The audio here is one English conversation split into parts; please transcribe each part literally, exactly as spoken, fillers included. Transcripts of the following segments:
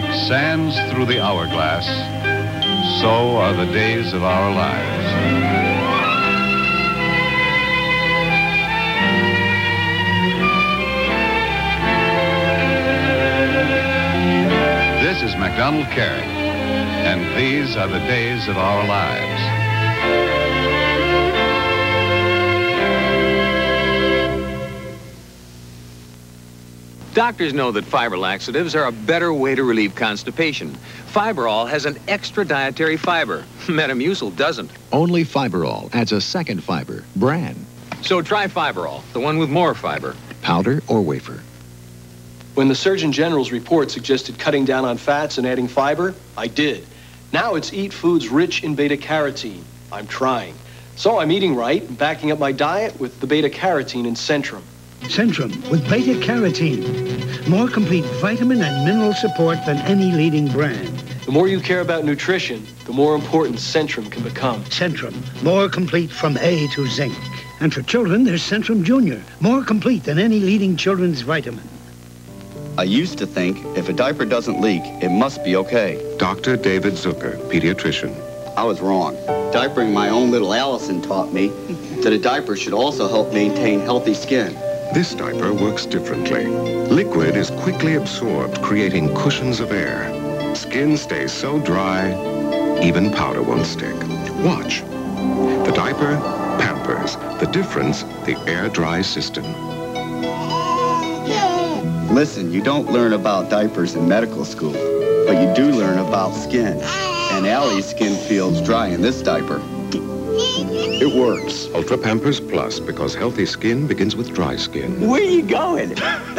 Like sands through the hourglass, so are the days of our lives. This is MacDonald Carey, and these are the days of our lives. Doctors know that fiber laxatives are a better way to relieve constipation. Fiberall has an extra dietary fiber. Metamucil doesn't. Only Fiberall adds a second fiber, bran. So try Fiberall, the one with more fiber. Powder or wafer. When the Surgeon General's report suggested cutting down on fats and adding fiber, I did. Now it's eat foods rich in beta-carotene. I'm trying. So I'm eating right and backing up my diet with the beta-carotene in Centrum. Centrum with beta-carotene. More complete vitamin and mineral support than any leading brand. The more you care about nutrition, the more important Centrum can become. Centrum, more complete from A to zinc. And for children, there's Centrum Junior, more complete than any leading children's vitamin. I used to think if a diaper doesn't leak, it must be okay. Doctor David Zucker, pediatrician. I was wrong. Diapering my own little Allison taught me that a diaper should also help maintain healthy skin. This diaper works differently. Liquid is quickly absorbed, creating cushions of air. Skin stays so dry, even powder won't stick. Watch. The diaper, Pampers. The difference, the air-dry system. Listen, you don't learn about diapers in medical school, but you do learn about skin. And Allie's skin feels dry in this diaper. It works. Ultra Pampers Plus, because healthy skin begins with dry skin. Where are you going?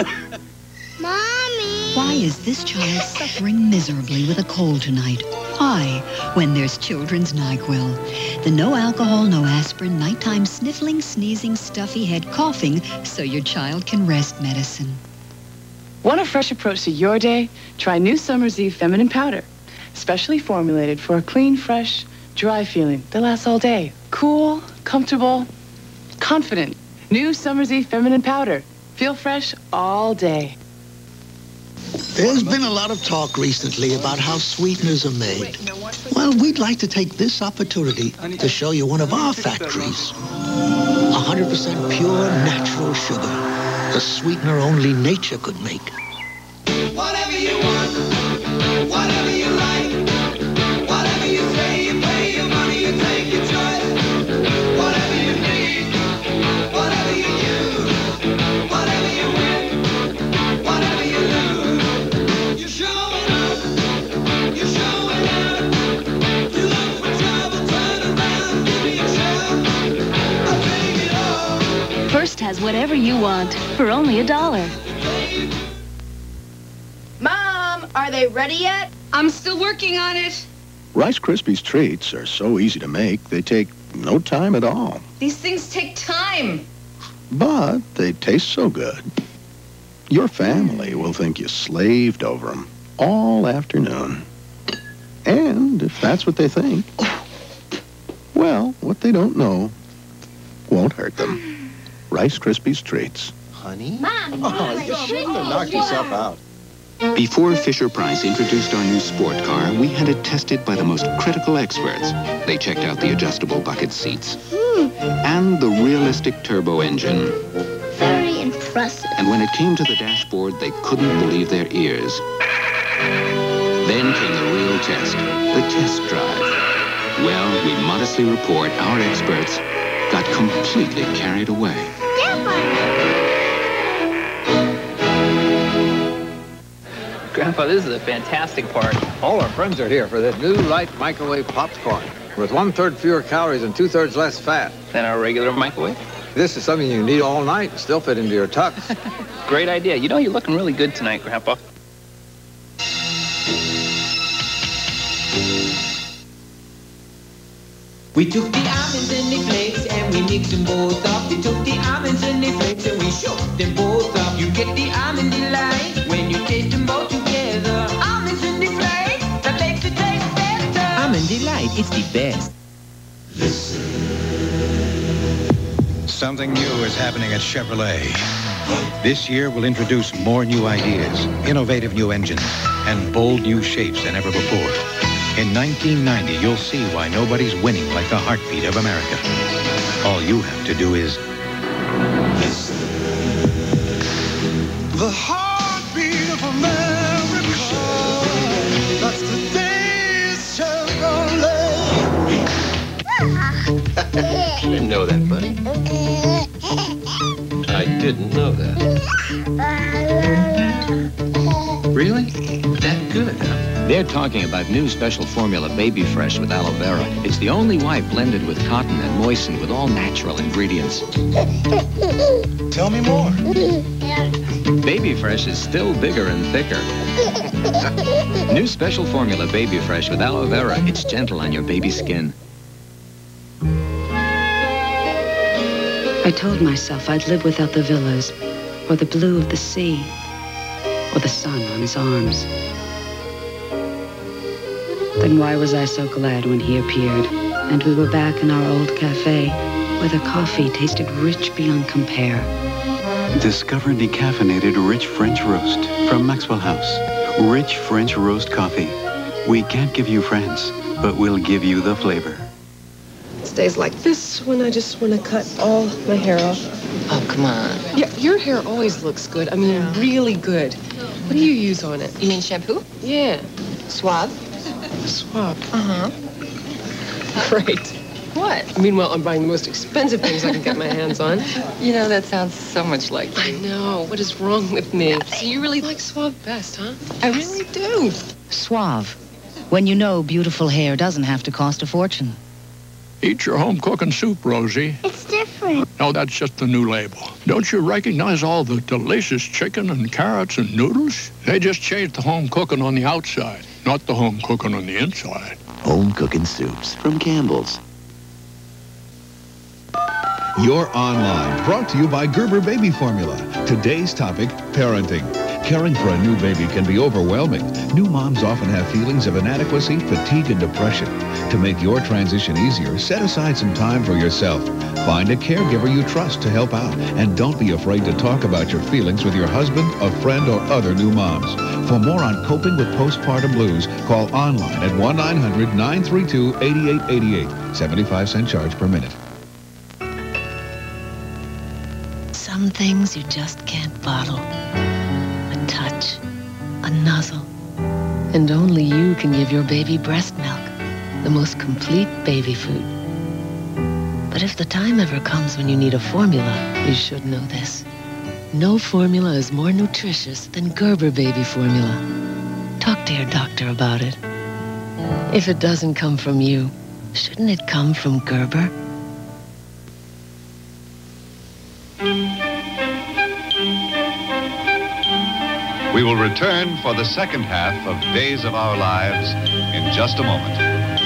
Mommy! Why is this child suffering miserably with a cold tonight? Why, when there's Children's NyQuil, the no alcohol, no aspirin, nighttime sniffling, sneezing, stuffy head coughing, so your child can rest medicine. Want a fresh approach to your day? Try new Summer's Eve Feminine Powder. Specially formulated for a clean, fresh, dry feeling that lasts all day. Cool, comfortable, confident. New Summer's Eve Feminine Powder. Feel fresh all day. There's been a lot of talk recently about how sweeteners are made. Well, we'd like to take this opportunity to show you one of our factories. one hundred percent pure natural sugar. A sweetener only nature could make. Whatever you want, whatever you like, whatever you say, you pay your money, you take your choice. Whatever you need, whatever you use, whatever you win, whatever you lose. You're showing up, you're showing out. You look for trouble, turn around, give me a shot. I'll take it all. First has whatever you want for only a dollar. Mom, are they ready yet? I'm still working on it. Rice Krispies treats are so easy to make, they take no time at all. These things take time. But they taste so good. Your family will think you slaved over them all afternoon. And if that's what they think, well, what they don't know won't hurt them. Rice Krispies treats. Honey? Mom, oh, you shouldn't have knocked yourself out. Before Fisher-Price introduced our new sport car, we had it tested by the most critical experts. They checked out the adjustable bucket seats and the realistic turbo engine. Very impressive. And when it came to the dashboard, they couldn't believe their ears. Then came the real test, the test drive. Well, we modestly report our experts got completely carried away. Grandpa, this is a fantastic party. All our friends are here for that new light microwave popcorn with one-third fewer calories and two-thirds less fat. Than our regular microwave? This is something you need all night and still fit into your tux. Great idea. You know, you're looking really good tonight, Grandpa. We took the almonds and the flakes and we mixed them both up. We took the almonds and the flakes and we shook them both up. You get the almond delight when you taste them both together. Almonds and the flakes, that makes it taste better. Almond delight, it's the best. Listen. Something new is happening at Chevrolet. This year we'll introduce more new ideas, innovative new engines, and bold new shapes than ever before. In nineteen ninety, you'll see why nobody's winning like the heartbeat of America. All you have to do is listen. The heartbeat of America. That's today's Chevrolet. I didn't know that, buddy. I didn't know that. Really? That good, huh? They're talking about new special formula Baby Fresh with aloe vera. It's the only wipe blended with cotton and moistened with all natural ingredients. Tell me more. Baby Fresh is still bigger and thicker. New special formula Baby Fresh with aloe vera. It's gentle on your baby skin. I told myself I'd live without the villas, or the blue of the sea, or the sun on his arms. Then why was I so glad when he appeared, and we were back in our old cafe, where the coffee tasted rich beyond compare. Discover decaffeinated rich French roast from Maxwell House. Rich French roast coffee. We can't give you France, but we'll give you the flavor. It's days like this when I just want to cut all my hair off. Oh, come on. Yeah, your hair always looks good. I mean, yeah. really good. What do you use on it? You mean shampoo? Yeah. Suave. Suave. Uh-huh. Great. What? Meanwhile, I'm buying the most expensive things I can get my hands on. You know, that sounds so much like you. I know. What is wrong with me? So you really like Suave best, huh? I really do. Suave. When you know beautiful hair doesn't have to cost a fortune. Eat your home cooking soup, Rosie. It's different. No, that's just the new label. Don't you recognize all the delicious chicken and carrots and noodles? They just changed the home cooking on the outside, not the home cooking on the inside. Home cooking soups from Campbell's. You're Online, brought to you by Gerber Baby Formula. Today's topic, parenting. Caring for a new baby can be overwhelming. New moms often have feelings of inadequacy, fatigue, and depression. To make your transition easier, set aside some time for yourself. Find a caregiver you trust to help out. And don't be afraid to talk about your feelings with your husband, a friend, or other new moms. For more on coping with postpartum blues, call Online at one nine hundred nine three two eight eight eight eight. seventy-five cent charge per minute. Some things you just can't bottle. A touch, a nuzzle. And only you can give your baby breast milk, the most complete baby food. But if the time ever comes when you need a formula, you should know this. No formula is more nutritious than Gerber Baby Formula. Talk to your doctor about it. If it doesn't come from you, shouldn't it come from Gerber? We will return for the second half of Days of Our Lives in just a moment.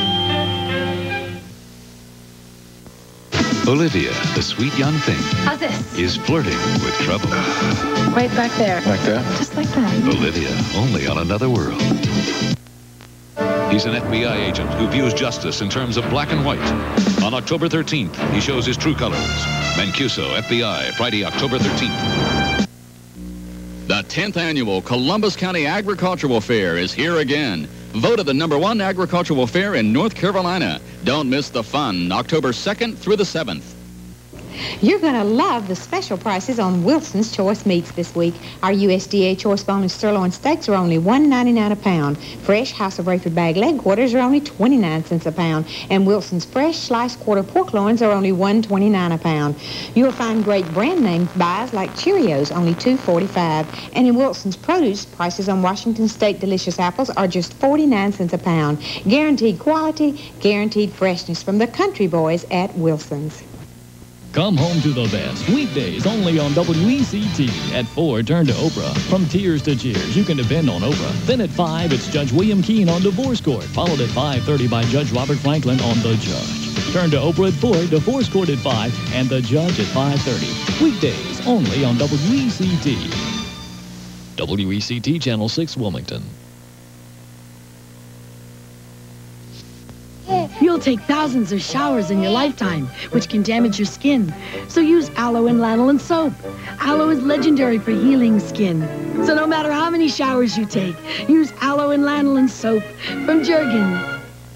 Olivia, the sweet young thing, How's this? is flirting with trouble. Right back there. Like that? Just like that. Olivia, only on Another World. He's an F B I agent who views justice in terms of black and white. On October thirteenth, he shows his true colors. Mancuso, F B I, Friday, October thirteenth. The tenth annual Columbus County Agricultural Fair is here again. Voted the number one agricultural fair in North Carolina. Don't miss the fun, October second through the seventh. You're going to love the special prices on Wilson's Choice Meats this week. Our U S D A choice boneless sirloin steaks are only one ninety-nine a pound. Fresh House of Rayford bag leg quarters are only twenty-nine cents a pound. And Wilson's fresh sliced quarter pork loins are only one twenty-nine a pound. You'll find great brand name buys like Cheerios, only two forty-five. And in Wilson's produce, prices on Washington State delicious apples are just forty-nine cents a pound. Guaranteed quality, guaranteed freshness from the country boys at Wilson's. Come home to the best. Weekdays only on W E C T. At four, turn to Oprah. From tears to cheers, you can depend on Oprah. Then at five, it's Judge William Keene on Divorce Court. Followed at five thirty by Judge Robert Franklin on The Judge. Turn to Oprah at four, Divorce Court at five, and The Judge at five thirty. Weekdays only on W E C T. W E C T Channel six, Wilmington. You'll take thousands of showers in your lifetime, which can damage your skin. So use aloe and lanolin soap. Aloe is legendary for healing skin. So no matter how many showers you take, use aloe and lanolin soap from Jergens.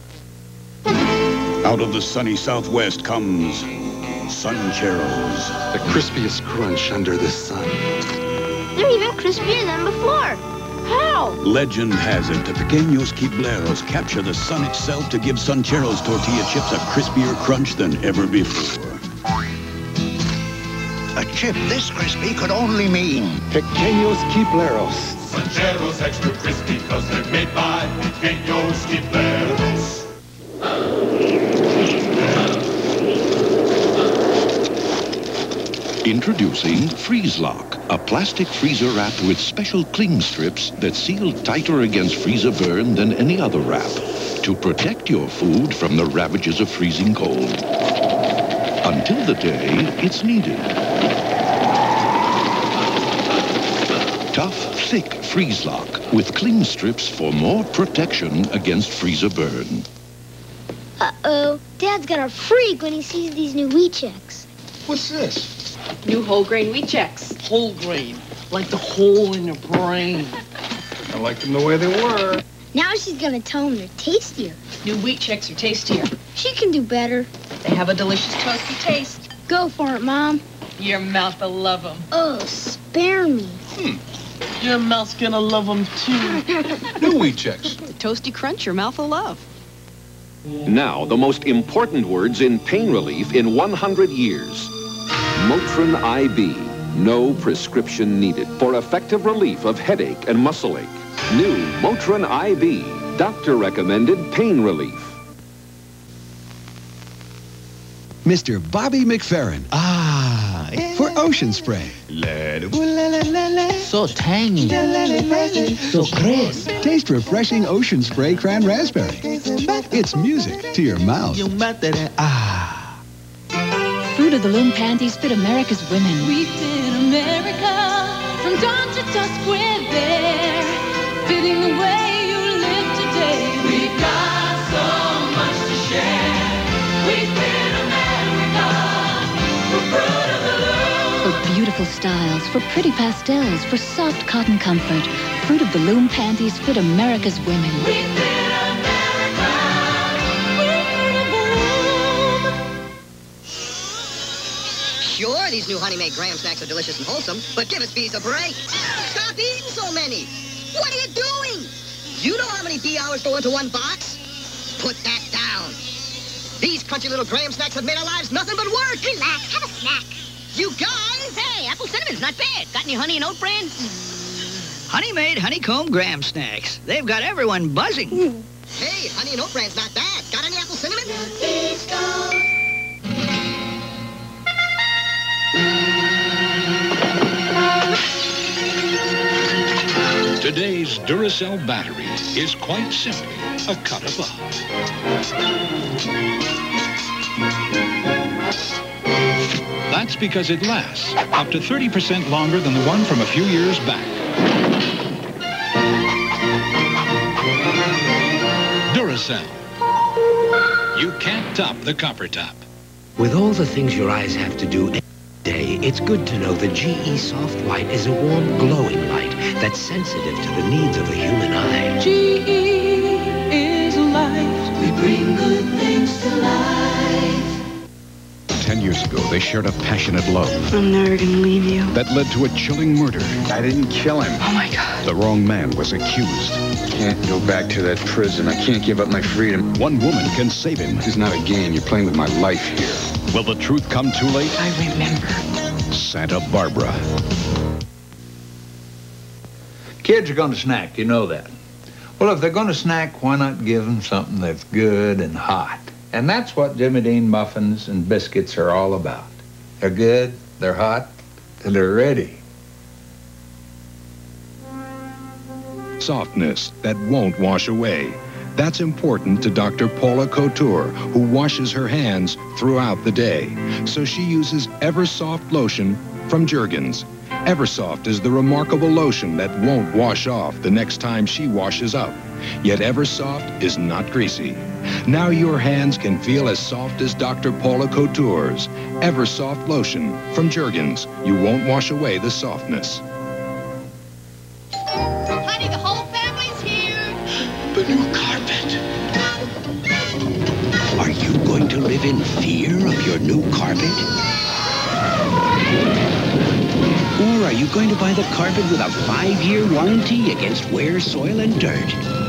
Out of the sunny southwest comes Suncheros. The crispiest crunch under the sun. They're even crispier than before. How? Legend has it the Pequeños Quibleros capture the sun itself to give Suncheros tortilla chips a crispier crunch than ever before. A chip this crispy could only mean Pequeños Quibleros. Suncheros extra crispy because they're made by Pequeños Quibleros. Introducing Freeze Lock, a plastic freezer wrap with special cling strips that seal tighter against freezer burn than any other wrap to protect your food from the ravages of freezing cold. Until the day it's needed. Tough, thick Freeze Lock with cling strips for more protection against freezer burn. Uh-oh. Dad's gonna freak when he sees these new wheat checks. What's this? New whole grain wheat checks. Whole grain, like the hole in your brain. I like them the way they were. Now she's gonna tell him they're tastier. New wheat checks are tastier. She can do better. They have a delicious toasty taste. Go for it, Mom. Your mouth will love them. Oh, spare me. Hmm. Your mouth's gonna love them too. New wheat checks. The toasty crunch your mouth will love. Now, the most important words in pain relief in one hundred years. Motrin I V. No prescription needed for effective relief of headache and muscle ache. New Motrin I V. Doctor recommended pain relief. Mister Bobby McFerrin. Ah, for Ocean Spray. So tangy. So crisp. Taste refreshing Ocean Spray Cran Raspberry. It's music to your mouth. Ah. Fruit of the Loom panties fit America's women. We fit America from dawn to dusk. We're there, fitting the way you live today. We've got so much to share. We fit America for fruit of the loom. For beautiful styles, for pretty pastels, for soft cotton comfort, Fruit of the Loom panties fit America's women. We fit America. Fruit of the loom. Sure, these new Honey Made Graham snacks are delicious and wholesome, but give us bees a break. Stop eating so many. What are you doing? You know how many bee hours go into one box? Put that down. These crunchy little Graham snacks have made our lives nothing but work. Relax, have a snack. You guys? Hey, apple cinnamon's not bad. Got any honey and oat bran? Honey Made Honeycomb Graham Snacks. They've got everyone buzzing. Hey, honey and oat bran's not bad. Got any apple cinnamon? Today's Duracell battery is quite simply a cut above. That's because it lasts up to thirty percent longer than the one from a few years back. Duracell. You can't top the copper top. With all the things your eyes have to do every day, it's good to know the G E Soft White is a warm, glowing light that's sensitive to the needs of the human eye. G E is light. We bring good things to life. Ten years ago, they shared a passionate love I'm never gonna leave you. that led to a chilling murder. I didn't kill him. Oh my God. The wrong man was accused. Can't go back to that prison. I can't give up my freedom. One woman can save him. This is not a game. You're playing with my life here. Will the truth come too late? I remember. Santa Barbara. Kids are going to snack, you know that. Well, if they're going to snack, why not give them something that's good and hot? And that's what Jimmy Dean muffins and biscuits are all about. They're good, they're hot, and they're ready. Softness that won't wash away. That's important to Doctor Paula Couture, who washes her hands throughout the day. So she uses Eversoft lotion from Jergens. Eversoft is the remarkable lotion that won't wash off the next time she washes up. Yet Eversoft is not greasy. Now your hands can feel as soft as Doctor Paula Couture's Eversoft lotion from Jergens. You won't wash away the softness. Honey, the whole family's here. The new carpet. Are you going to live in fear of your new carpet? Or are you going to buy the carpet with a five-year warranty against wear, soil, and dirt?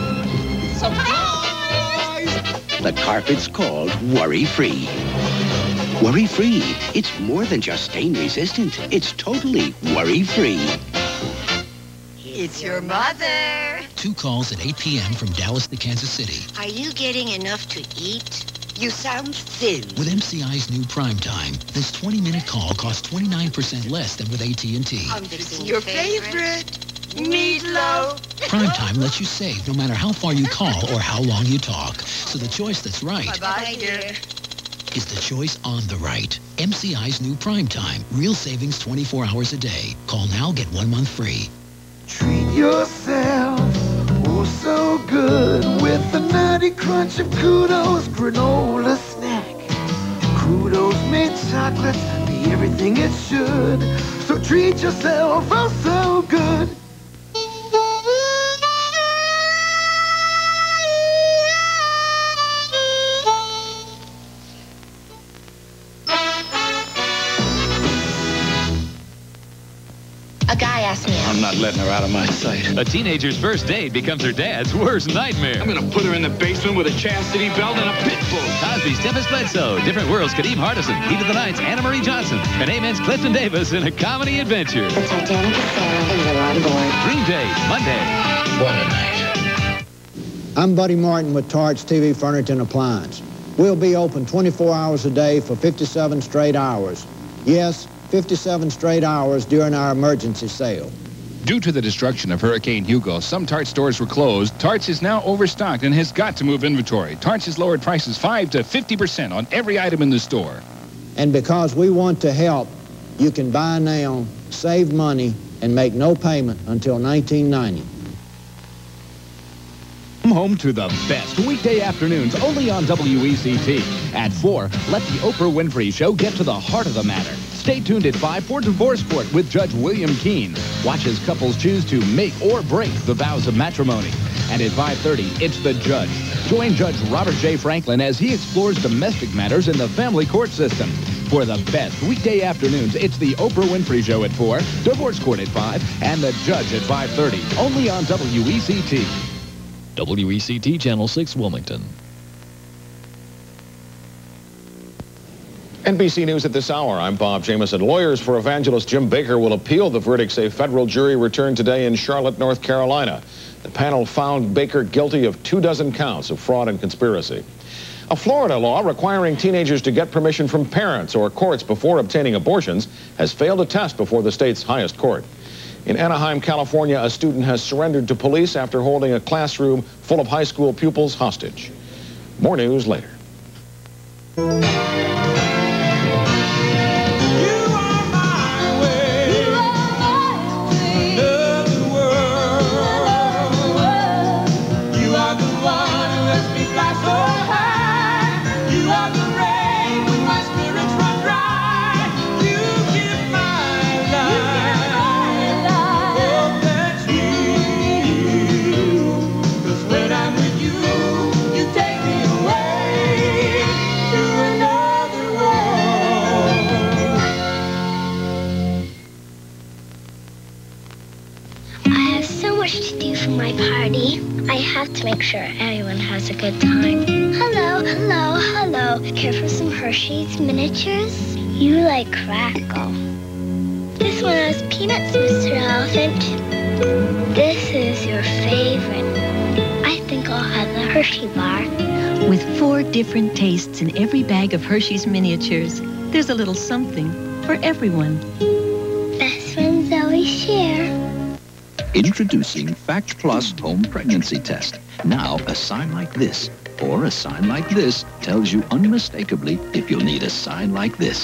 Surprise! The carpet's called Worry-Free. Worry-Free. It's more than just stain-resistant. It's totally worry-free. It's your mother. Two calls at eight p m from Dallas to Kansas City. Are you getting enough to eat? You sound thin. With M C I's new Prime Time, this twenty-minute call costs twenty-nine percent less than with A T and T. I'm fixing your favorite, meatloaf. Prime Time lets you save no matter how far you call or how long you talk. So the choice that's right Bye-bye, dear. is the choice on the right. M C I's new Prime Time. Real savings twenty-four hours a day. Call now, get one month free. Treat yourself, oh so good, with the nutty crunch of Kudos granola snack. Kudos made chocolate be everything it should, so treat yourself, oh so good. A guy asked me out. I'm not letting her out of my sight. A teenager's first date becomes her dad's worst nightmare. I'm gonna put her in the basement with a chastity belt and a pit bull. Cosby's Tempest Bledsoe, Different Worlds, Kadeem Hardison, Heat of the Night's Anna Marie Johnson, and Amen's Clifton Davis in a comedy adventure. The Titanic is sailing and you're on board. Dream Date, Monday. What a night. I'm Buddy Martin with Torch T V Furniture and Appliance. We'll be open twenty-four hours a day for fifty-seven straight hours. Yes, fifty-seven straight hours during our emergency sale. Due to the destruction of Hurricane Hugo, some Tarte stores were closed. Tarts is now overstocked and has got to move inventory. Tarts has lowered prices five to fifty percent on every item in the store. And because we want to help, you can buy now, save money, and make no payment until nineteen ninety. Come home to the best weekday afternoons only on W E C T. At four, let the Oprah Winfrey Show get to the heart of the matter. Stay tuned at five for Divorce Court with Judge William Keene. Watch as couples choose to make or break the vows of matrimony. And at five thirty, it's The Judge. Join Judge Robert J. Franklin as he explores domestic matters in the family court system. For the best weekday afternoons, it's the Oprah Winfrey Show at four, Divorce Court at five, and The Judge at five thirty, only on W E C T. W E C T Channel six, Wilmington. N B C News at this hour. I'm Bob Jameson. Lawyers for evangelist Jim Bakker will appeal the verdict a federal jury returned today in Charlotte, North Carolina. The panel found Bakker guilty of two dozen counts of fraud and conspiracy. A Florida law requiring teenagers to get permission from parents or courts before obtaining abortions has failed a test before the state's highest court. In Anaheim, California, a student has surrendered to police after holding a classroom full of high school pupils hostage. More news later. I have to make sure everyone has a good time. Hello, hello, hello. Care for some Hershey's miniatures? You like Crackle. This one has peanuts, Mister Elephant. This is your favorite. I think I'll have the Hershey bar. With four different tastes in every bag of Hershey's miniatures, there's a little something for everyone. Best friends always share. Introducing Fact Plus Home Pregnancy Test. Now, a sign like this or a sign like this tells you unmistakably if you'll need a sign like this.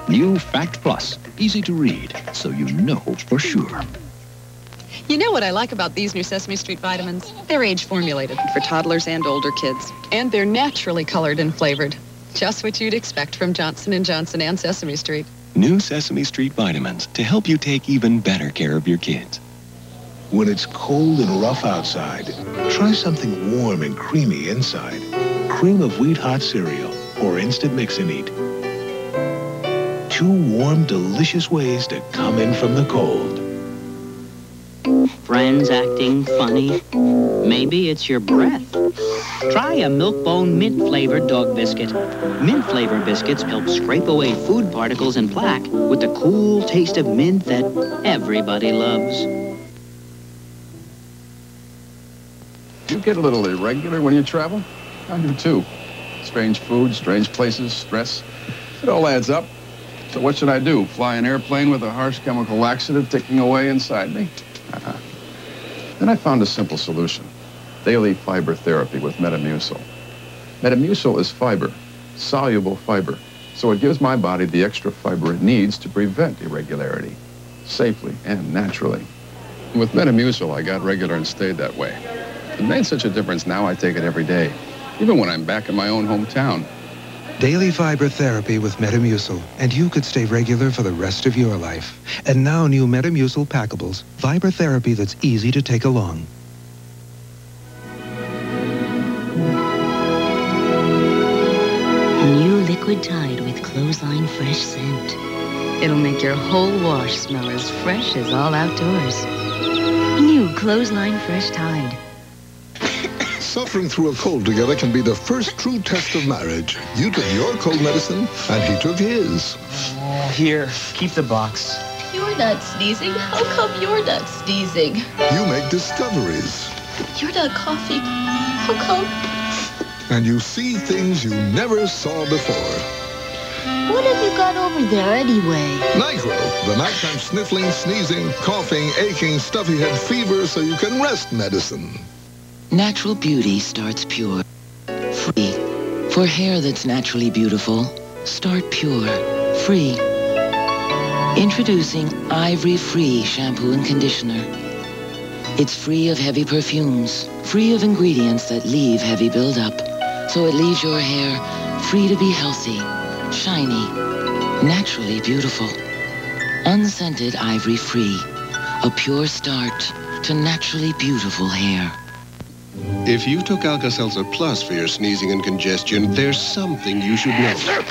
New Fact Plus. Easy to read, so you know for sure. You know what I like about these new Sesame Street vitamins? They're age formulated for toddlers and older kids. And they're naturally colored and flavored. Just what you'd expect from Johnson and Johnson and Sesame Street. New Sesame Street vitamins to help you take even better care of your kids. When it's cold and rough outside, try something warm and creamy inside. Cream of wheat hot cereal or instant mix and eat. Two warm, delicious ways to come in from the cold. Friends acting funny? Maybe it's your breath. Try a Milk-Bone mint-flavored dog biscuit. Mint-flavored biscuits help scrape away food particles and plaque with the cool taste of mint that everybody loves. You get a little irregular when you travel? I do too. Strange food, strange places, stress. It all adds up. So what should I do? Fly an airplane with a harsh chemical laxative ticking away inside me? Uh-huh. Then I found a simple solution. Daily fiber therapy with Metamucil. Metamucil is fiber, soluble fiber. So it gives my body the extra fiber it needs to prevent irregularity, safely and naturally. And with Metamucil, I got regular and stayed that way. It made such a difference now I take it every day, even when I'm back in my own hometown. Daily fiber therapy with Metamucil, and you could stay regular for the rest of your life. And now new Metamucil packables, fiber therapy that's easy to take along. New Liquid Tide with Clothesline Fresh Scent. It'll make your whole wash smell as fresh as all outdoors. New Clothesline Fresh Tide. Suffering through a cold together can be the first true test of marriage. You took your cold medicine, and he took his. Here, keep the box. You're not sneezing. How come you're not sneezing? You make discoveries. You're not coughing. How come? And you see things you never saw before. What have you got over there anyway? Nyquil, the nighttime sniffling, sneezing, coughing, aching, stuffy head fever so you can rest medicine. Natural beauty starts pure, free. For hair that's naturally beautiful, start pure, free. Introducing Ivory Free Shampoo and Conditioner. It's free of heavy perfumes, free of ingredients that leave heavy buildup. So it leaves your hair free to be healthy, shiny, naturally beautiful. Unscented Ivory Free, a pure start to naturally beautiful hair. If you took Alka-Seltzer Plus for your sneezing and congestion, there's something you should know.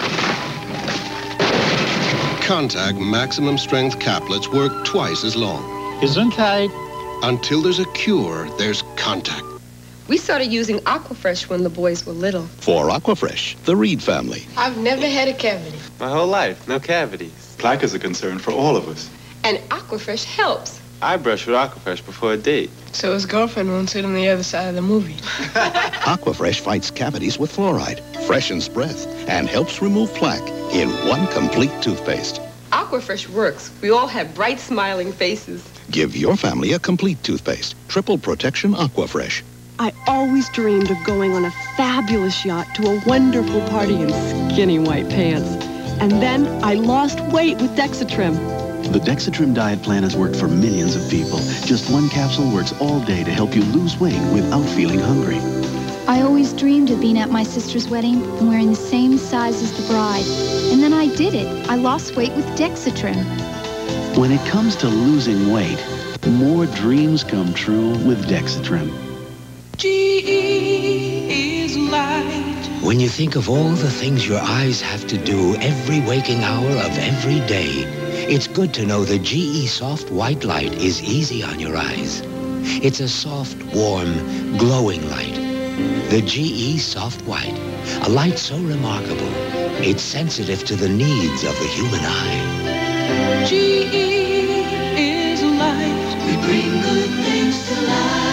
Contact maximum strength caplets work twice as long. Gesundheit. Until there's a cure, there's Contact. We started using Aquafresh when the boys were little. For Aquafresh, the Reed family. I've never had a cavity. My whole life, no cavities. Plaque is a concern for all of us. And Aquafresh helps. I brush with Aquafresh before a date. So his girlfriend won't sit on the other side of the movie. Aquafresh fights cavities with fluoride, freshens breath, and helps remove plaque in one complete toothpaste. Aquafresh works. We all have bright, smiling faces. Give your family a complete toothpaste. Triple Protection Aquafresh. I always dreamed of going on a fabulous yacht to a wonderful party in skinny white pants. And then I lost weight with Dexatrim. The Dexatrim diet plan has worked for millions of people. Just one capsule works all day to help you lose weight without feeling hungry. I always dreamed of being at my sister's wedding and wearing the same size as the bride. And then I did it. I lost weight with Dexatrim. When it comes to losing weight, more dreams come true with Dexatrim. G E is light. When you think of all the things your eyes have to do every waking hour of every day, it's good to know the G E Soft White Light is easy on your eyes. It's a soft, warm, glowing light. The G E Soft White, a light so remarkable, it's sensitive to the needs of the human eye. G E is light. We bring good things to life.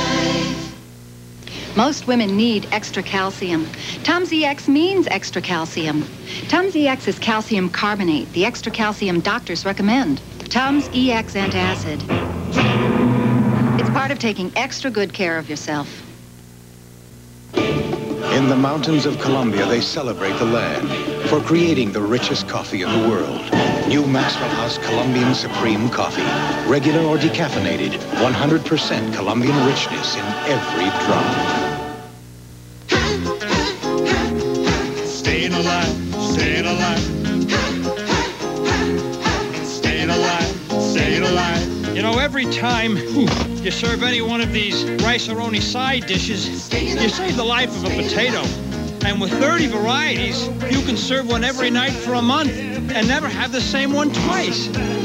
Most women need extra calcium. Tums E X means extra calcium. Tums E X is calcium carbonate, the extra calcium doctors recommend. Tums E X Antacid. It's part of taking extra good care of yourself. In the mountains of Colombia, they celebrate the land for creating the richest coffee in the world. New Maxwell House Colombian Supreme Coffee. Regular or decaffeinated, one hundred percent Colombian richness in every drop. Staying alive, staying alive. Staying alive, staying alive. You know, every time whew, you serve any one of these rice-a-roni side dishes, you save the life of a potato. And with thirty varieties, you can serve one every night for a month and never have the same one twice.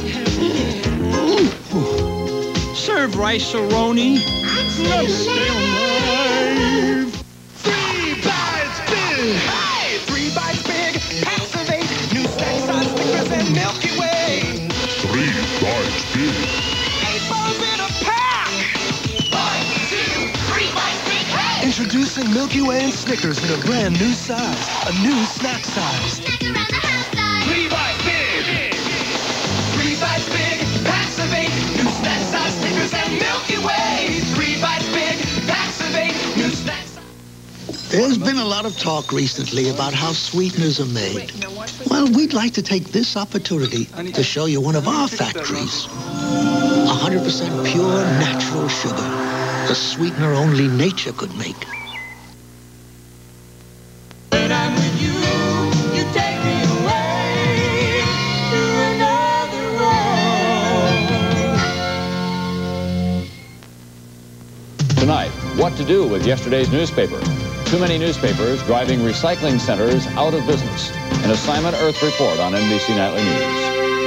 Serve rice-a-roni. Let's stay alive. Three bites big. Hey, three bites big. Packs of eight. New snacks on Snickers and Milky Way. Three bites big. Eight bars in a pack. One, two, three bites big. Hey! Introducing Milky Way and Snickers in a brand new size. A new snack size. Three bites big. Three bites big. Packs of eight. New snacks on Snickers and Milky Way. Three bites big. Packs of eight. New snacks. There's been a lot of talk recently about how sweeteners are made. Well, we'd like to take this opportunity to show you one of our factories. one hundred percent pure natural sugar. A sweetener only nature could make. When I'm with you, you take me away to another world. Tonight, what to do with yesterday's newspaper. Too many newspapers driving recycling centers out of business. An Simon Earth report on N B C Nightly News.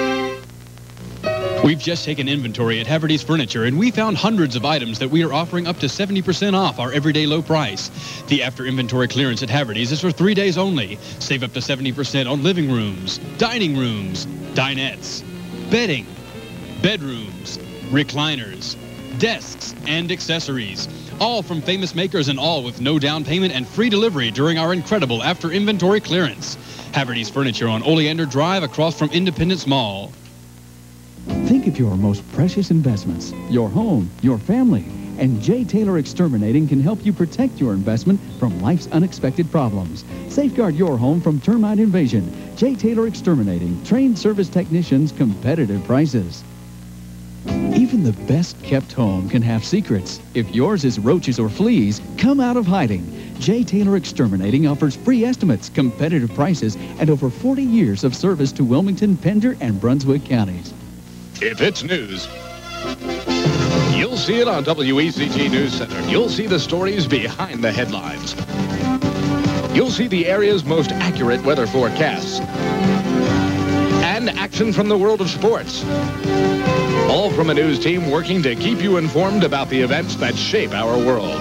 We've just taken inventory at Haverty's Furniture, and we found hundreds of items that we are offering up to seventy percent off our everyday low price. The after-inventory clearance at Haverty's is for three days only. Save up to seventy percent on living rooms, dining rooms, dinettes, bedding, bedrooms, recliners, desks, and accessories. All from famous makers and all with no down payment and free delivery during our incredible after-inventory clearance. Haverty's Furniture on Oleander Drive across from Independence Mall. Think of your most precious investments, your home, your family, and J. Taylor Exterminating can help you protect your investment from life's unexpected problems. Safeguard your home from termite invasion. J. Taylor Exterminating, trained service technicians, competitive prices. Even the best kept home can have secrets. If yours is roaches or fleas, come out of hiding. J. Taylor Exterminating offers free estimates, competitive prices, and over forty years of service to Wilmington, Pender, and Brunswick counties. If it's news, you'll see it on W E C T News Center. You'll see the stories behind the headlines. You'll see the area's most accurate weather forecasts. And action from the world of sports. All from a news team working to keep you informed about the events that shape our world.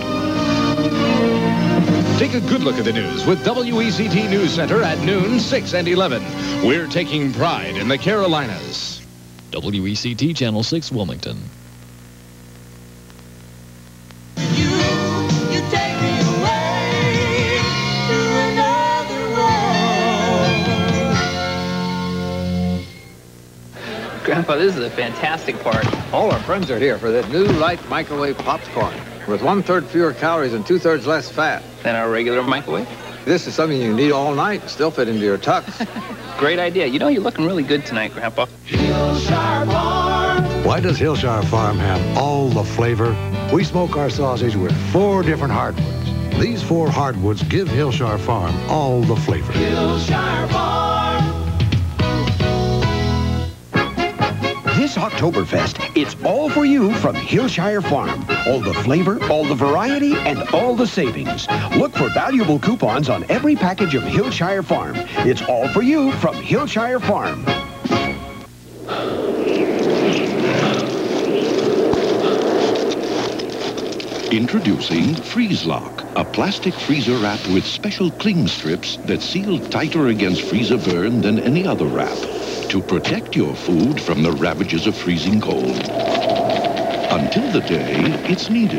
Take a good look at the news with W E C T News Center at noon, six and eleven. We're taking pride in the Carolinas. W E C T Channel six, Wilmington. You, you take me away to another world. Grandpa, this is a fantastic party. All our friends are here for that new light microwave popcorn with one-third fewer calories and two-thirds less fat. Than our regular microwave? This is something you can eat all night and still fit into your tux. Great idea. You know, you're looking really good tonight, Grandpa. Hillshire Farm. Why does Hillshire Farm have all the flavor? We smoke our sausage with four different hardwoods. These four hardwoods give Hillshire Farm all the flavor. Hillshire Farm. This Oktoberfest, it's all for you from Hillshire Farm. All the flavor, all the variety, and all the savings. Look for valuable coupons on every package of Hillshire Farm. It's all for you from Hillshire Farm. Introducing Freeze Lock, a plastic freezer wrap with special cling strips that seal tighter against freezer burn than any other wrap to protect your food from the ravages of freezing cold until the day it's needed.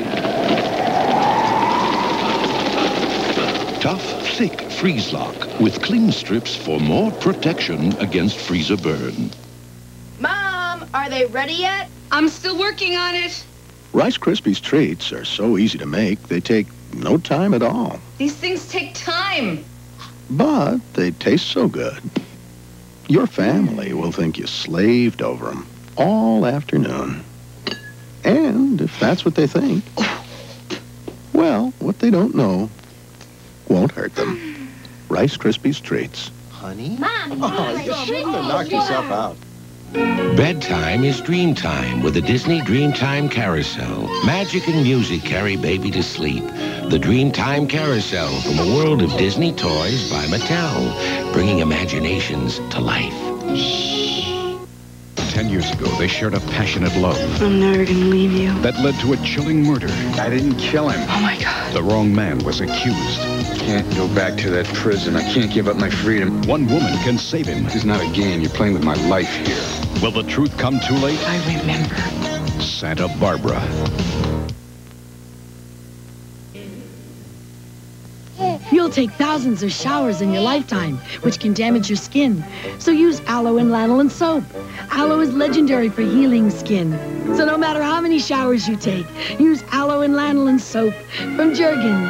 Tough, thick Freeze Lock with cling strips for more protection against freezer burn. Mom, are they ready yet? I'm still working on it. Rice Krispies treats are so easy to make, they take no time at all. These things take time. But they taste so good. Your family will think you slaved over them all afternoon. And if that's what they think, well, what they don't know won't hurt them. Rice Krispies Treats. Honey? Mom, Oh, you shouldn't have knocked yourself out. Bedtime is dream time with the Disney Dreamtime Carousel. Magic and music carry baby to sleep. The Dreamtime Carousel from a world of Disney toys by Mattel, bringing imaginations to life. Ten years ago, they shared a passionate love I'm never gonna leave you. that led to a chilling murder. I didn't kill him. Oh my God. The wrong man was accused. Can't go back to that prison. I can't give up my freedom. One woman can save him. This is not a game. You're playing with my life here. Will the truth come too late? I remember. Santa Barbara. You'll take thousands of showers in your lifetime, which can damage your skin. So use aloe and lanolin soap. Aloe is legendary for healing skin. So no matter how many showers you take, use aloe and lanolin soap from Jergens.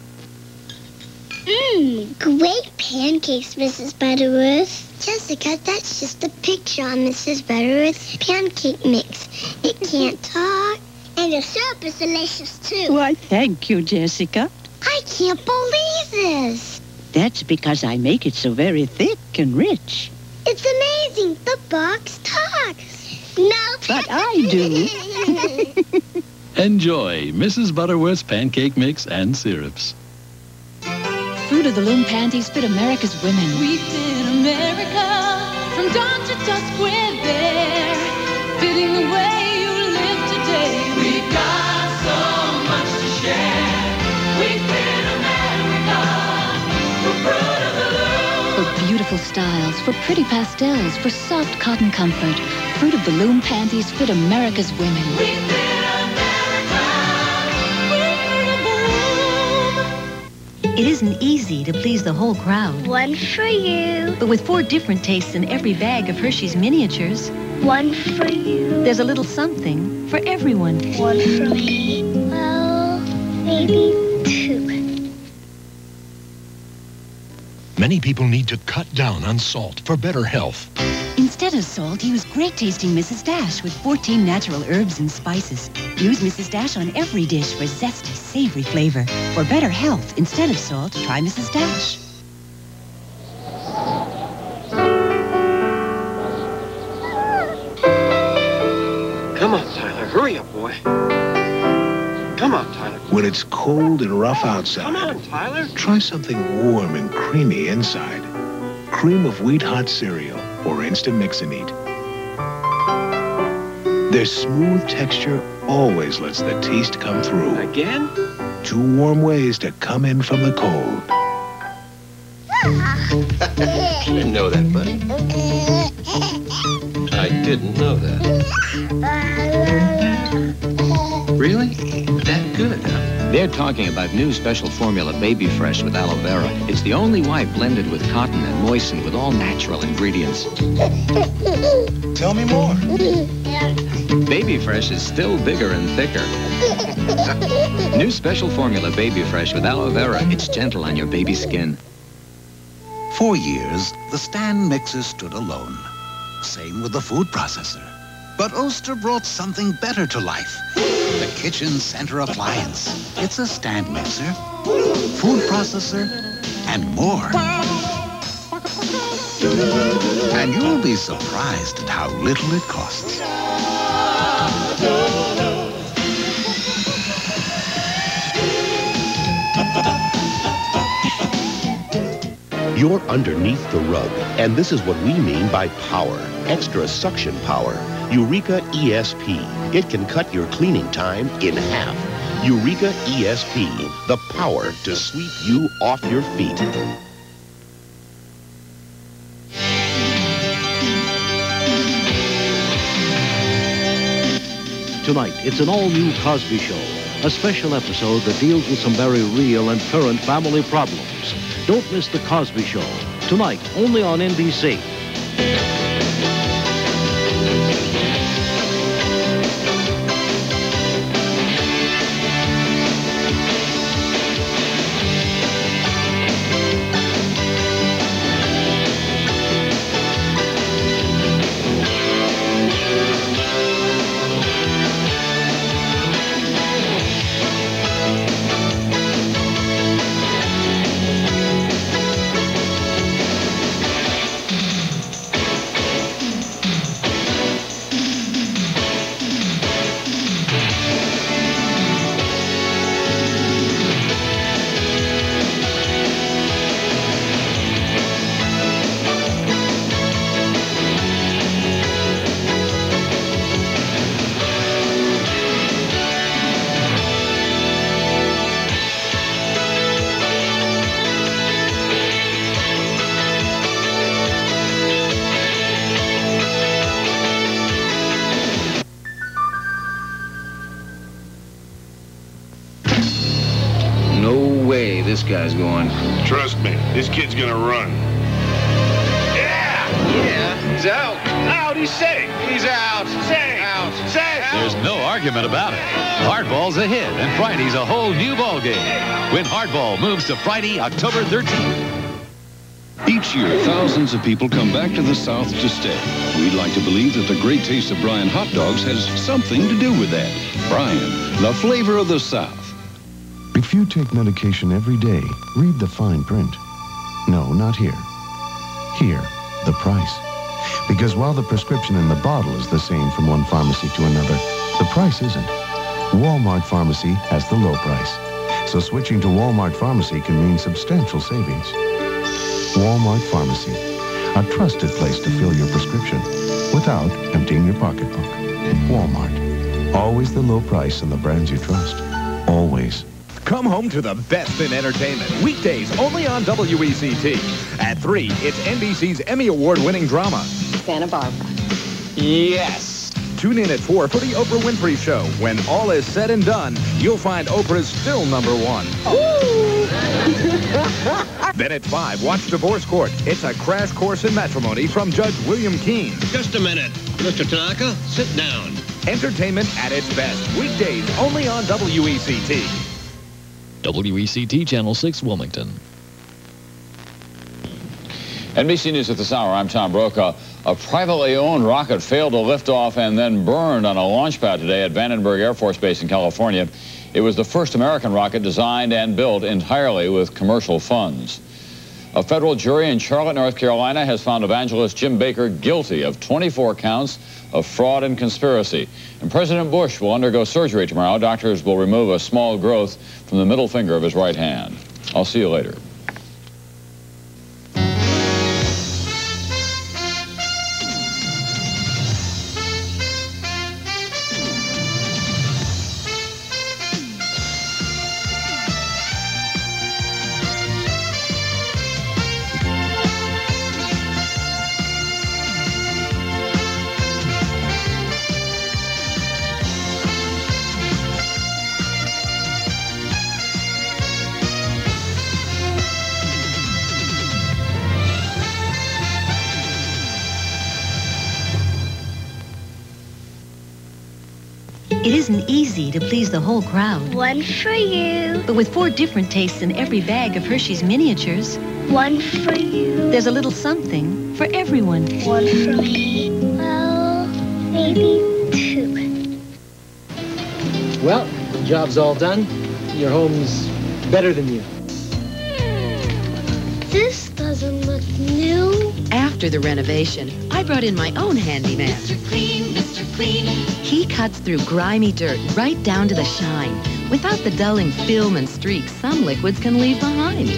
Mmm, great pancakes, Missus Butterworth. Jessica, that's just a picture on Missus Butterworth's pancake mix. It can't talk. And the syrup is delicious, too. Why, thank you, Jessica. I can't believe this. That's because I make it so very thick and rich. It's amazing. The box talks. No. But I do. Enjoy Missus Butterworth's pancake mix and syrups. Fruit of the Loom panties fit America's women. We fit America from dawn to dusk. We're there, fitting the way you live today. We've got so much to share. We fit America for Fruit of the Loom. For beautiful styles, for pretty pastels, for soft cotton comfort, Fruit of the Loom panties fit America's women. We fit America. Fruit of the Loom. It isn't easy to please the whole crowd. One for you. But with four different tastes in every bag of Hershey's miniatures, One for you. there's a little something for everyone. One for me. Well, maybe two. Many people need to cut down on salt for better health. Instead of salt, use great-tasting Missus Dash with fourteen natural herbs and spices. Use Missus Dash on every dish for zesty, savory flavor. For better health, instead of salt, try Missus Dash. Come on, Tyler. Hurry up, boy. Come on, Tyler. When it's cold and rough outside, Come on, Tyler. try something warm and creamy inside. Cream of wheat hot cereal or Instant Mix and Eat. Their smooth texture always lets the taste come through. Again? Two warm ways to come in from the cold. I didn't know that, buddy. I didn't know that. Really? That good, huh? They're talking about new special formula Baby Fresh with aloe vera. It's the only wipe blended with cotton and moistened with all natural ingredients. Tell me more. Baby Fresh is still bigger and thicker. New special formula Baby Fresh with aloe vera. It's gentle on your baby skin. For years, the stand mixer stood alone. Same with the food processor. But Oster brought something better to life. The kitchen center appliance. It's a stand mixer, food processor, and more. And you'll be surprised at how little it costs. You're underneath the rug, and this is what we mean by power. Extra suction power. Eureka E S P. It can cut your cleaning time in half. Eureka E S P. The power to sweep you off your feet. Tonight, it's an all-new Cosby Show, a special episode that deals with some very real and current family problems. Don't miss The Cosby Show, tonight, only on N B C. guy's going. Trust me, this kid's gonna run. Yeah! Yeah, he's out. Out, he's safe. He's out. Safe. Out. Safe. There's no argument about it. Hardball's a hit, and Friday's a whole new ball game. When Hardball moves to Friday, October thirteenth. Each year, thousands of people come back to the South to stay. We'd like to believe that the great taste of Bryan hot dogs has something to do with that. Bryan, the flavor of the South. If you take medication every day, read the fine print. No, not here. Here, the price. Because while the prescription in the bottle is the same from one pharmacy to another, the price isn't. Walmart Pharmacy has the low price. So switching to Walmart Pharmacy can mean substantial savings. Walmart Pharmacy, a trusted place to fill your prescription without emptying your pocketbook. Walmart, always the low price and the brands you trust. Always. Come home to the best in entertainment. Weekdays only on W E C T. At three, it's N B C's Emmy Award-winning drama, Santa Barbara. Yes. Tune in at four for the Oprah Winfrey Show. When all is said and done, you'll find Oprah's still number one. Then at five, watch Divorce Court. It's a crash course in matrimony from Judge William Keene. Just a minute. Mister Tanaka, sit down. Entertainment at its best. Weekdays only on W E C T. W E C T Channel six, Wilmington. N B C News at this hour, I'm Tom Brokaw. A privately owned rocket failed to lift off and then burned on a launch pad today at Vandenberg Air Force Base in California. It was the first American rocket designed and built entirely with commercial funds. A federal jury in Charlotte, North Carolina has found evangelist Jim Baker guilty of twenty-four counts of fraud and conspiracy. And President Bush will undergo surgery tomorrow. Doctors will remove a small growth from the middle finger of his right hand. I'll see you later. It isn't easy to please the whole crowd. One for you. But with four different tastes in every bag of Hershey's miniatures, one for you. There's a little something for everyone. One for me. Well, maybe two. Well, the job's all done. Your home's better than you. This doesn't look new. After the renovation, I brought in my own handyman. Mister Clean, Mister Clean. He cuts through grimy dirt right down to the shine, without the dulling film and streaks some liquids can leave behind.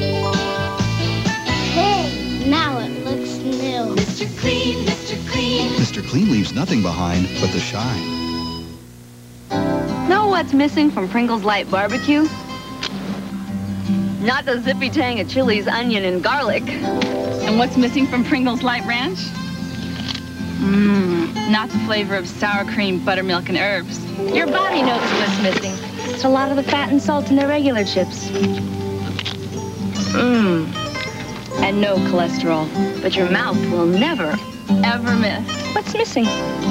Hey, now it looks new. Mister Clean, Mister Clean. Mister Clean leaves nothing behind but the shine. Know what's missing from Pringles Light Barbecue? Not the zippy tang of chilies, onion, and garlic. And what's missing from Pringles Light Ranch? Mmm, not the flavor of sour cream, buttermilk, and herbs. Your body knows what's missing. It's a lot of the fat and salt in their regular chips. Mmm. And no cholesterol. But your mouth will never, ever miss. What's missing?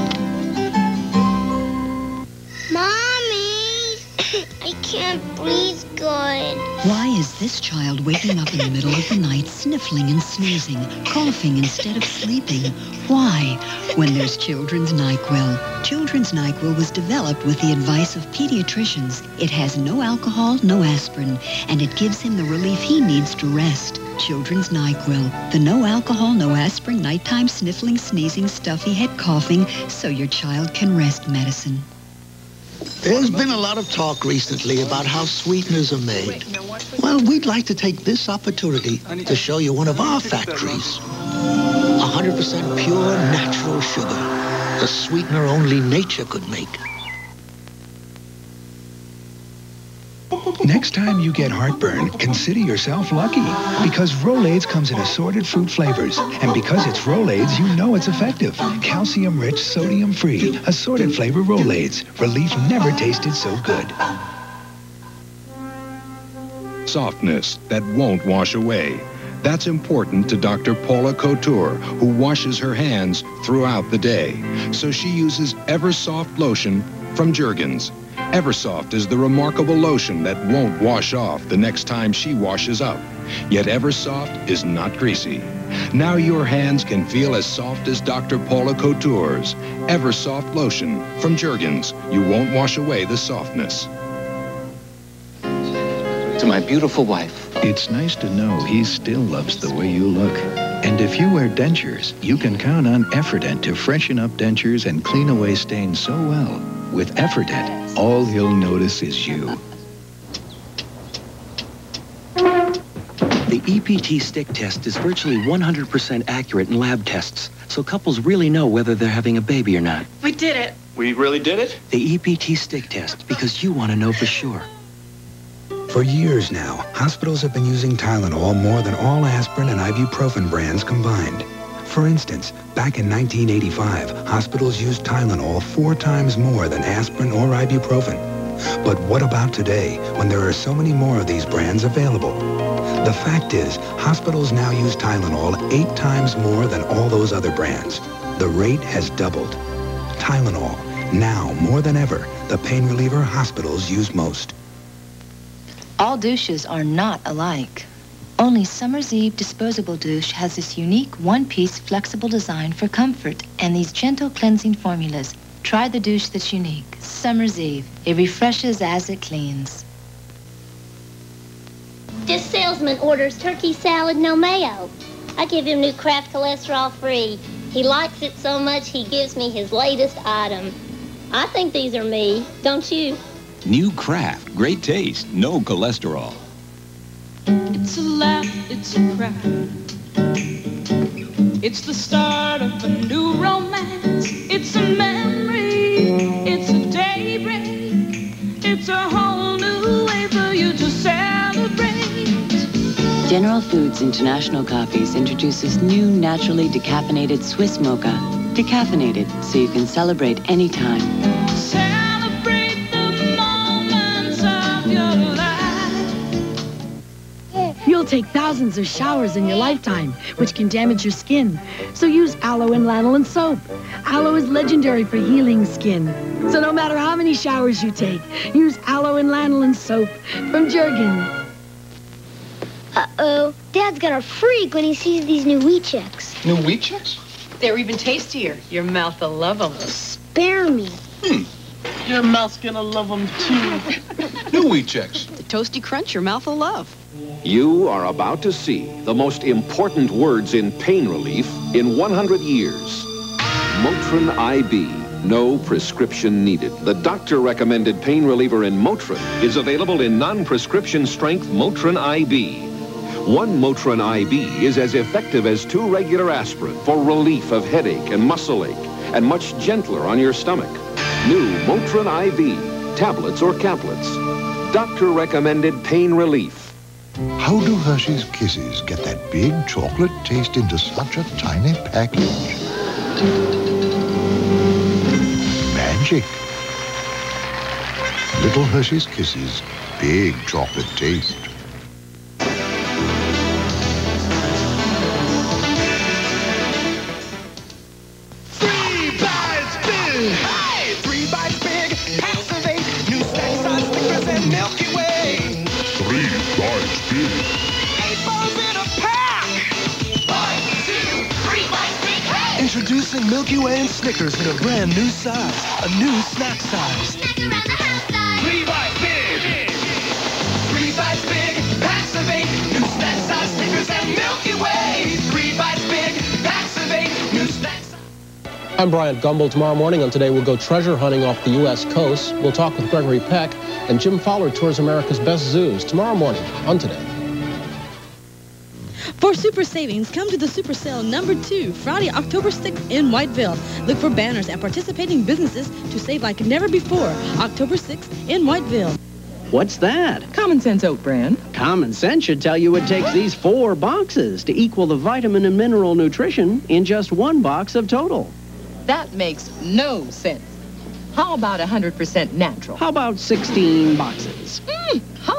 Mommy, I can't breathe good. Why is this child waking up in the middle of the night, sniffling and sneezing, coughing instead of sleeping? Why? When there's Children's NyQuil. Children's NyQuil was developed with the advice of pediatricians. It has no alcohol, no aspirin, and it gives him the relief he needs to rest. Children's NyQuil, the no alcohol, no aspirin, nighttime sniffling, sneezing, stuffy head coughing, so your child can rest medicine. There's been a lot of talk recently about how sweeteners are made. Well, we'd like to take this opportunity to show you one of our factories. one hundred percent pure natural sugar. A sweetener only nature could make. Next time you get heartburn, consider yourself lucky. Because Rolaids comes in assorted fruit flavors. And because it's Rolaids, you know it's effective. Calcium-rich, sodium-free, assorted flavor Rolaids. Relief never tasted so good. softness that won't wash away. That's important to Doctor Paula Couture, who washes her hands throughout the day. So she uses Eversoft lotion from Jergens. Eversoft is the remarkable lotion that won't wash off the next time she washes up. Yet Eversoft is not greasy. Now your hands can feel as soft as Doctor Paula Couture's. Eversoft lotion from Jergens. You won't wash away the softness. To my beautiful wife. It's nice to know he still loves the way you look. And if you wear dentures, you can count on Effordent to freshen up dentures and clean away stains so well. With Effordent, all he'll notice is you. The E P T stick test is virtually one hundred percent accurate in lab tests, so couples really know whether they're having a baby or not. We did it. We really did it? The E P T stick test, because you want to know for sure. For years now, hospitals have been using Tylenol more than all aspirin and ibuprofen brands combined. For instance, back in nineteen eighty-five, hospitals used Tylenol four times more than aspirin or ibuprofen. But what about today, when there are so many more of these brands available? The fact is, hospitals now use Tylenol eight times more than all those other brands. The rate has doubled. Tylenol, now more than ever, the pain reliever hospitals use most. All douches are not alike. Only Summer's Eve disposable douche has this unique one-piece flexible design for comfort and these gentle cleansing formulas. Try the douche that's unique. Summer's Eve. It refreshes as it cleans. This salesman orders turkey salad, no mayo. I give him new Kraft cholesterol free. He likes it so much he gives me his latest item. I think these are me, don't you? New Kraft, great taste, no cholesterol. It's a laugh, it's a cry. It's the start of a new romance. It's a memory, it's a daybreak. It's a whole new way for you to celebrate. General Foods International Coffees introduces new naturally decaffeinated Swiss mocha. Decaffeinated, so you can celebrate anytime. You'll take thousands of showers in your lifetime, which can damage your skin. So use aloe and lanolin soap. Aloe is legendary for healing skin. So no matter how many showers you take, use aloe and lanolin soap from Jergens. Uh-oh. Dad's gonna freak when he sees these new wheat checks. New wheat checks? They're even tastier. Your mouth will love them. Spare me. Hmm. Your mouth's gonna love them, too. New wheat checks. The toasty crunch your mouth will love. You are about to see the most important words in pain relief in one hundred years. Motrin I B. No prescription needed. The doctor-recommended pain reliever in Motrin is available in non-prescription strength Motrin I B. One Motrin I B is as effective as two regular aspirin for relief of headache and muscle ache, and much gentler on your stomach. New Motrin I B, tablets or caplets. Doctor-recommended pain relief. How do Hershey's Kisses get that big chocolate taste into such a tiny package? Magic. Little Hershey's Kisses, big chocolate taste. Three bites big. Hey, three bites big. Activate new snacks on Snickers and Milky Way. Three bites big. Eight balls in a pack. One, two, three bites big. Hey. Introducing Milky Way and Snickers in a brand new size. A new snack size. Three bites big. Three bites big. Activate new snack size Snickers and Milky Way. Three bites big. Activate new snack size. I'm Bryant Gumbel. Tomorrow morning on Today, we'll go treasure hunting off the U S coast. We'll talk with Gregory Peck, and Jim Fowler tours America's best zoos tomorrow morning on Today. For super savings, come to the Super Sale number two, Friday, October sixth in Whiteville. Look for banners at participating businesses to save like never before. October sixth in Whiteville. What's that? Common Sense Oat Bran. Common sense should tell you it takes these four boxes to equal the vitamin and mineral nutrition in just one box of total. That makes no sense. How about one hundred percent natural? How about sixteen boxes? Mm, how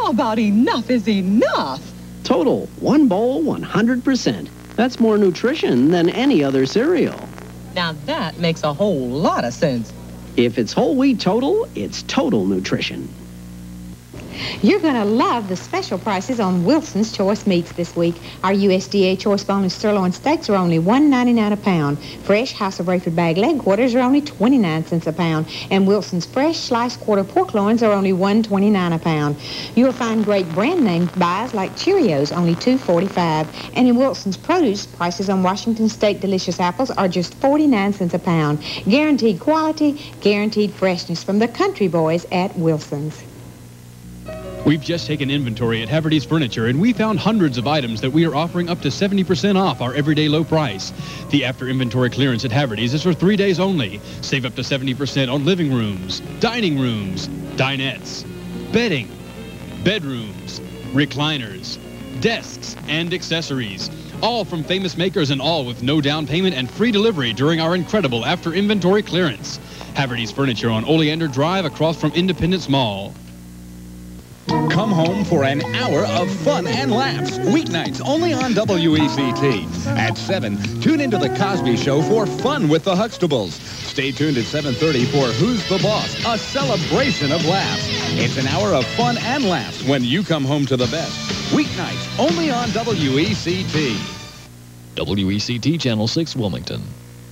How about enough is enough? Total, one bowl, one hundred percent. That's more nutrition than any other cereal. Now that makes a whole lot of sense. If it's whole wheat Total, it's total nutrition. You're going to love the special prices on Wilson's Choice Meats this week. Our U S D A Choice Boneless Sirloin Steaks are only one ninety-nine a pound. Fresh House of Rayford Bag Leg Quarters are only twenty-nine cents a pound. And Wilson's Fresh Sliced Quarter Pork Loins are only one twenty-nine a pound. You'll find great brand name buys like Cheerios, only two forty-five. And in Wilson's Produce, prices on Washington State Delicious Apples are just forty-nine cents a pound. Guaranteed quality, guaranteed freshness from the country boys at Wilson's. We've just taken inventory at Haverty's Furniture, and we found hundreds of items that we are offering up to seventy percent off our everyday low price. The after-inventory clearance at Haverty's is for three days only. Save up to seventy percent on living rooms, dining rooms, dinettes, bedding, bedrooms, recliners, desks, and accessories. All from famous makers and all with no down payment and free delivery during our incredible after-inventory clearance. Haverty's Furniture on Oleander Drive across from Independence Mall. Come home for an hour of fun and laughs. Weeknights only on W E C T. At seven, tune into The Cosby Show for fun with the Huxtables. Stay tuned at seven thirty for Who's the Boss? A celebration of laughs. It's an hour of fun and laughs when you come home to the best. Weeknights only on W E C T. W E C T Channel six, Wilmington.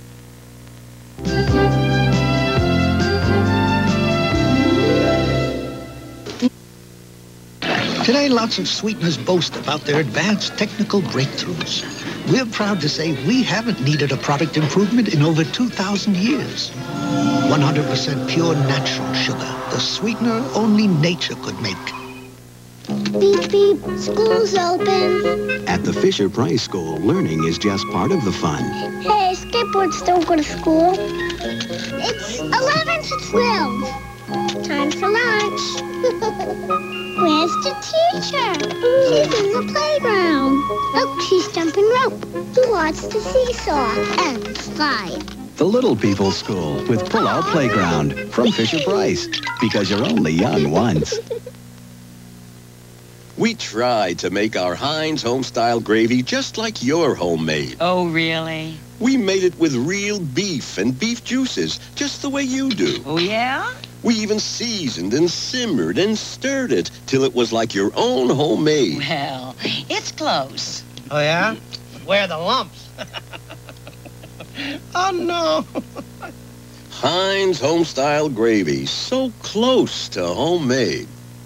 Today, lots of sweeteners boast about their advanced technical breakthroughs. We're proud to say we haven't needed a product improvement in over two thousand years. one hundred percent pure natural sugar, the sweetener only nature could make. Beep, beep, school's open. At the Fisher-Price School, learning is just part of the fun. Hey, skateboards don't go to school. It's eleven to twelve. Time for lunch. Where's the teacher? She's in the playground. Look, she's jumping rope. Watch the seesaw and slide. The Little People's School with Pull-Out Playground from Fisher-Price, because you're only young once. We tried to make our Heinz home-style gravy just like your homemade. Oh, really? We made it with real beef and beef juices, just the way you do. Oh, yeah? We even seasoned and simmered and stirred it till it was like your own homemade. Well, it's close. Oh, yeah? Where are the lumps? Oh, no. Heinz home-style gravy, so close to homemade.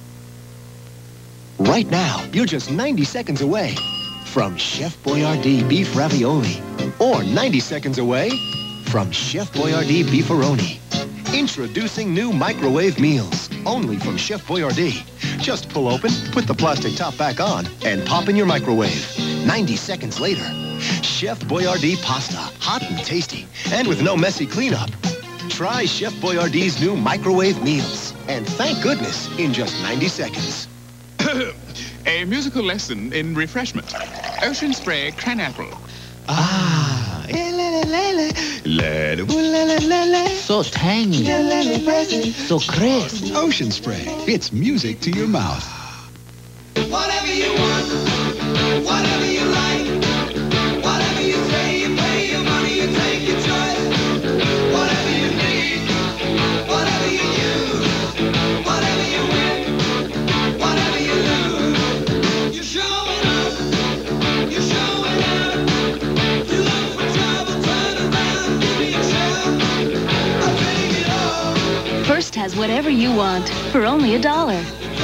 Right now, you're just ninety seconds away from Chef Boyardee Beef Ravioli. Or ninety seconds away from Chef Boyardee Beefaroni. Introducing new microwave meals, only from Chef Boyardee. Just pull open, put the plastic top back on, and pop in your microwave. ninety seconds later, Chef Boyardee pasta, hot and tasty, and with no messy cleanup. Try Chef Boyardee's new microwave meals, and thank goodness, in just ninety seconds. A musical lesson in refreshment. Ocean Spray Cranapple. Ah. So tangy. So crisp. Ocean Spray. It's music to your mouth. Whatever you want, whatever you like, whatever you say, you pay your money, you take your choice. Whatever you need, whatever you use, whatever you win, whatever you lose. You're showing up, you're showing out. You look for trouble, turn around, give me a shot. I'll take it all. First has whatever you want for only a dollar.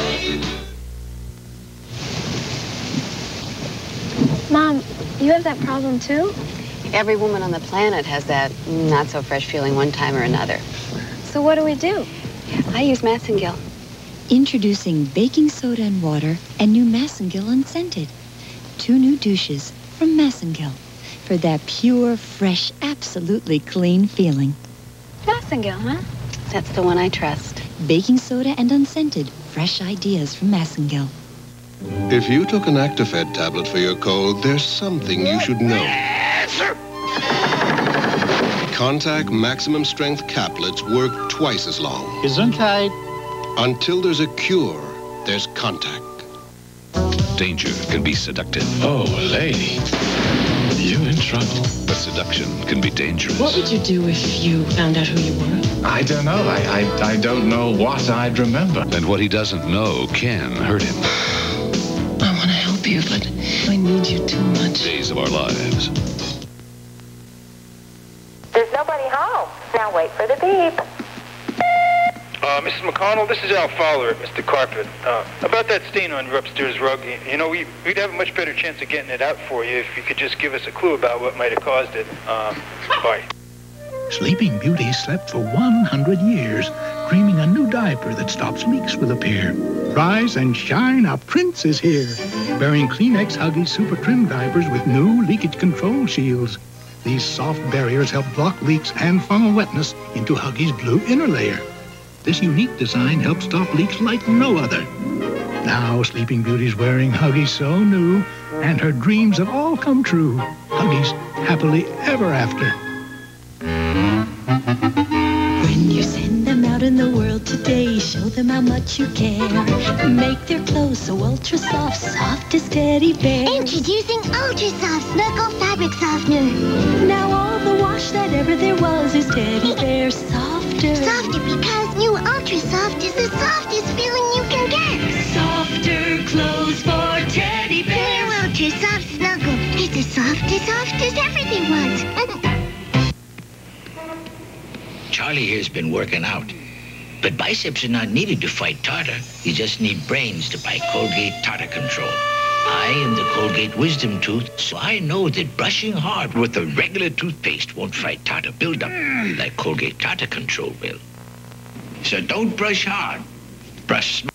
Mom, you have that problem too? Every woman on the planet has that not-so-fresh feeling one time or another. So what do we do? I use Massengill. Introducing baking soda and water and new Massengill Unscented. Two new douches from Massengill for that pure, fresh, absolutely clean feeling. Massengill, huh? That's the one I trust. Baking soda and unscented. Fresh ideas from Massengill. If you took an Actifed tablet for your cold, there's something you should know. Contact maximum strength caplets work twice as long. Gesundheit. Until there's a cure, there's Contact. Danger can be seductive. Oh, lady. You in trouble. But seduction can be dangerous. What would you do if you found out who you were? I don't know. I, I, I don't know what I'd remember. And what he doesn't know can hurt him. I want to help you, but I need you too much. Days of Our Lives. There's nobody home. Now wait for the beep. Uh, Missus McConnell, this is Al Fowler at Mister Carpet. Uh, about that stain on your upstairs rug, you, you know, we, we'd have a much better chance of getting it out for you if you could just give us a clue about what might have caused it. Um, bye. Sleeping Beauty slept for one hundred years, dreaming a new diaper that stops leaks will appear. Rise and shine, our prince is here, bearing Kleenex Huggies Super Trim diapers with new leakage control shields. These soft barriers help block leaks and funnel wetness into Huggies' blue inner layer. This unique design helps stop leaks like no other. Now Sleeping Beauty's wearing Huggies so new, and her dreams have all come true. Huggies, happily ever after. When you send them out in the world today, show them how much you care. Make their clothes so ultra soft, soft as teddy bears. Introducing Ultra Soft Snuggle Fabric Softener. Now all the wash that ever there was is teddy bear softer. Softer because new Ultra Soft is the softest feeling you can get. Softer clothes for teddy bears. New Ultra Soft Snuggle. It's as soft as soft as everything was. Charlie here's been working out. But biceps are not needed to fight tartar. You just need brains to buy Colgate Tartar Control. I am the Colgate Wisdom Tooth, so I know that brushing hard with a regular toothpaste won't fight tartar buildup like Colgate Tartar Control will. So don't brush hard. Brush smart.